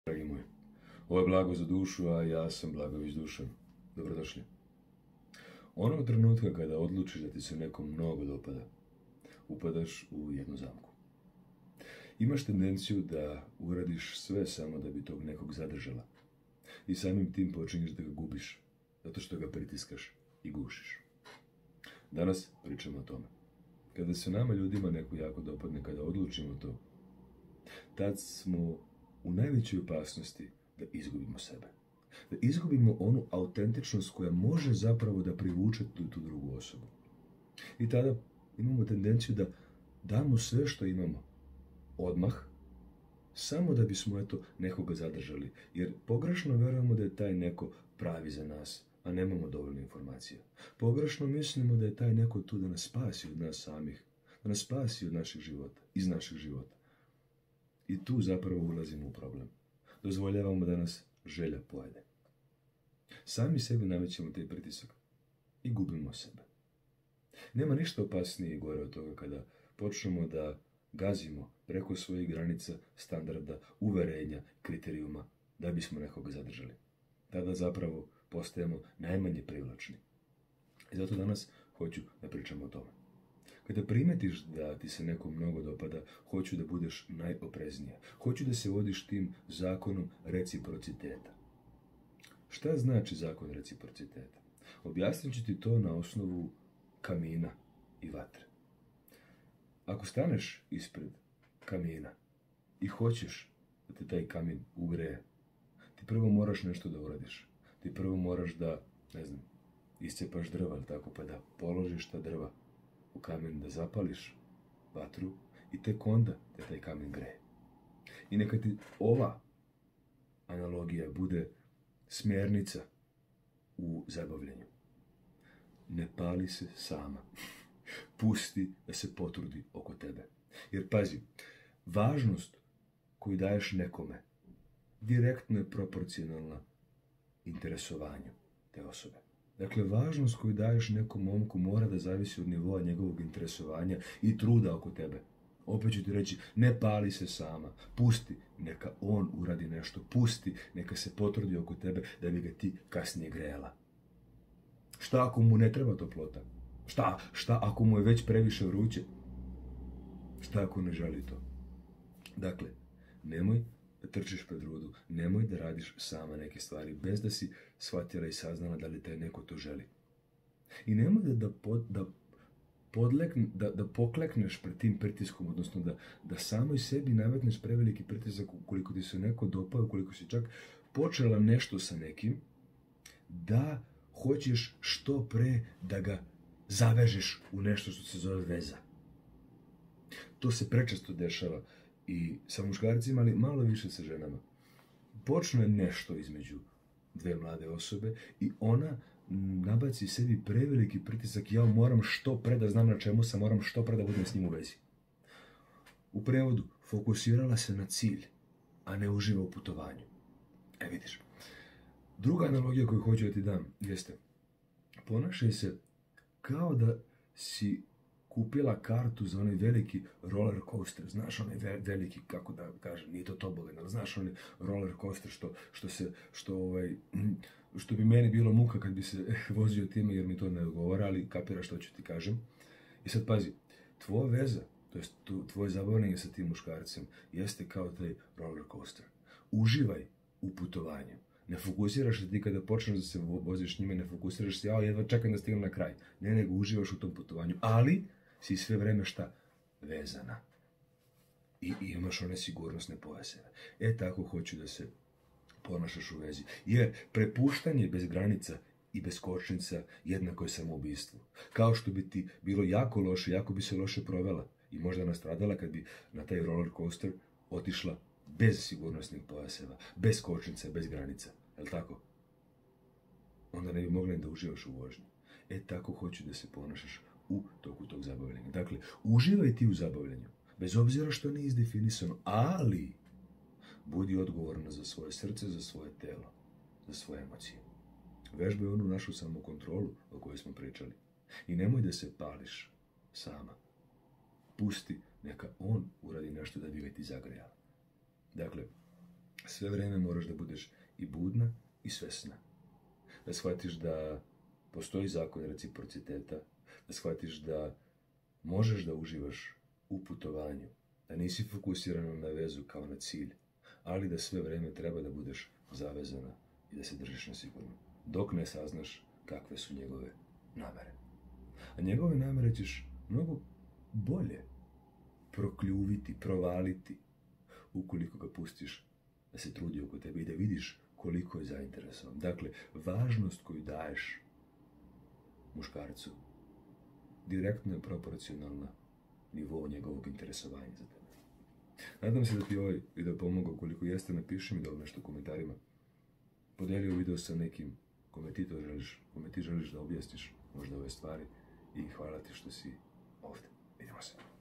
Dragi moji, ovo je Blago za dušu, a ja sam Blagović Dušan. Dobrodošli. Onog trenutka kada odlučiš da ti se neko mnogo dopada, upadaš u jednu zamku. Imaš tendenciju da uradiš sve samo da bi tog nekog zadržala. I samim tim počinješ da ga gubiš, zato što ga pritiskaš i gušiš. Danas pričamo o tome. Kada se nama ljudima neko jako dopadne, kada odlučimo to, tad smo u najvećoj opasnosti da izgubimo sebe. Da izgubimo onu autentičnost koja može zapravo da privuče tu drugu osobu. I tada imamo tendenciju da damo sve što imamo odmah, samo da bismo nekoga zadržali. Jer pogrešno verujemo da je taj neko pravi za nas, a nemamo dovoljno informacija. Pogrešno mislimo da je taj neko tu da nas spasi od nas samih, da nas spasi od naših života, iz naših života. I tu zapravo ulazimo u problem. Dozvoljavamo da nas želja pojede. Sami sebi namećemo taj pritisak i gubimo sebe. Nema ništa opasnije i gore od toga kada počnemo da gazimo preko svojih granica, standarda, uverenja, kriterijuma da bismo nekoga zadržali. Tada zapravo postajemo najmanje privlačni. I zato danas hoću da pričamo o tome. Kada primetiš da ti se neko mnogo dopada, hoću da budeš najopreznija. Hoću da se vodiš tim zakonom reciprociteta. Šta znači zakon reciprociteta? Objasnit ću ti to na osnovu kamina i vatre. Ako staneš ispred kamina i hoćeš da te taj kamin ugreje, ti prvo moraš nešto da uradiš. Ti prvo moraš da, iscepaš drva, tako, pa da položiš ta drva u kamen, da zapališ vatru i tek onda te taj kamen greje. I neka ti ova analogija bude smjernica u zabavljanju. Ne pali se sama. Pusti da se potrudi oko tebe. Jer pazi, važnost koju daješ nekome direktno je proporcionalna interesovanju te osobe. Dakle, važnost koju daješ nekom momku mora da zavisi od nivoa njegovog interesovanja i truda oko tebe. Opet ću ti reći, ne pali se sama. Pusti, neka on uradi nešto. Pusti, neka se potrudi oko tebe da bi ga ti kasnije grejala. Šta ako mu ne treba toplota? Šta ako mu je već previše vruće? Šta ako ne želi to? Dakle, nemoj da trčiš pred rudu, nemoj da radiš sama neke stvari bez da si shvatila i saznala da li taj neko to želi. I nemoj da poklekneš pred tim pritiskom, odnosno da samoj sebi nametneš preveliki pritisak ukoliko ti se neko dopao, ukoliko si čak počela nešto sa nekim, da hoćeš što pre da ga zavežeš u nešto što se zove veza. To se prečesto dešava i sa muškarcima, ali malo više sa ženama. Počne nešto između dve mlade osobe i ona nabaci sebi preveliki pritisak, ja moram što pre da znam na čemu sam, moram što pre da budem s njim u vezi. U prevodu, fokusirala se na cilj, a ne uživa u putovanju. Vidiš. Druga analogija koju hoću da ti dam jeste, ponašaj se kao da si kupila kartu za onaj veliki roller coaster. Znaš onaj veliki, kako da kažem, nije to tobogan, ali znaš onaj roller coaster što bi meni bilo muka kad bi se vozio time, jer mi to ne odgovara, ali kapiraš što ću ti kažem. I sad pazi, tvoja veza, to jest tvoje zabavljanje sa tim muškarcem, jeste kao taj roller coaster. Uživaj u putovanju. Ne fokusiraš se ti kada počneš da se voziš njime, ne fokusiraš se, jedva čekam da stignem na kraj. Ne, nego uživaš u tom putovanju, ali si sve vreme vezana. I imaš one sigurnosne pojaseve. Tako hoću da se ponašaš u vezi. Jer prepuštanje bez granica i bez kočnica jednako je samoubistvo. Kao što bi ti bilo jako loše, jako bi se loše provela i možda nastradala kad bi na taj roller coaster otišla bez sigurnosnih pojaseva, bez kočnica, bez granica. Jel' tako? Onda ne bi mogla da uživaš u vožnji. Tako hoću da se ponašaš u toku tog zabavljanja. Dakle, uživaj ti u zabavljanju, bez obzira što nije izdefinisano, ali budi odgovorna za svoje srce, za svoje telo, za svoje emocije. Vežbaj onu našu samokontrolu o kojoj smo pričali. I nemoj da se pališ sama. Pusti, neka on uradi nešto da bi ga ti zagrejala. Dakle, Sve vrijeme moraš da budeš i budna i svesna. Da shvatiš da postoji zakon reciprociteta, da shvatiš da možeš da uživaš u putovanju, da nisi fokusirana na vezu kao na cilj, ali da sve vrijeme treba da budeš zavezana i da se držiš na sigurno, dok ne saznaš kakve su njegove namere. A njegove namere ćeš mnogo bolje prokljuviti, provaliti, ukoliko ga pustiš da se trudi oko tebe i da vidiš koliko je zainteresovan. Dakle, važnost koju daješ muškarcu direktno je proporcionalna nivou njegovog interesovanja za tebe. Nadam se da ti ovaj video pomogao. Ukoliko jeste, napiši mi dole nešto u komentarima. Podeli video sa nekim kome ti želiš da objasniš možda ove stvari i hvala ti što si ovdje. Vidimo se.